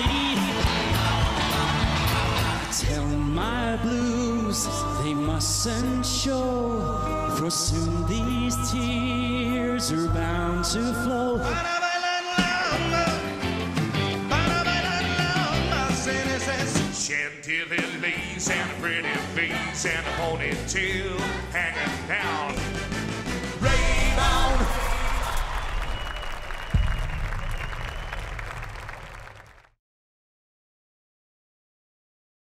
lady. Telling my blues they mustn't show, for soon these tears are bound to flow. Chantilly lace and a pretty face and a ponytail hanging down